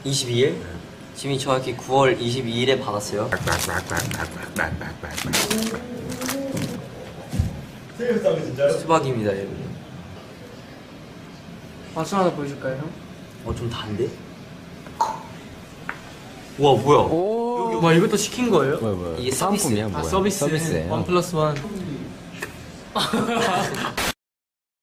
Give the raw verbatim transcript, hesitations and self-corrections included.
이십이 일? 지민이 정확히 구월 이십이일에 받았어요. 수박입니다, 여러분. 맛을 하나 보여줄까요, 형? 어, 좀 단데? 우와, 뭐야? 오, 와, 이것도 시킨 거예요? 뭐야 뭐야 이게 서비스. 사은품이야 뭐야 아, 서비스. 서비스예요. 원 플러스 원.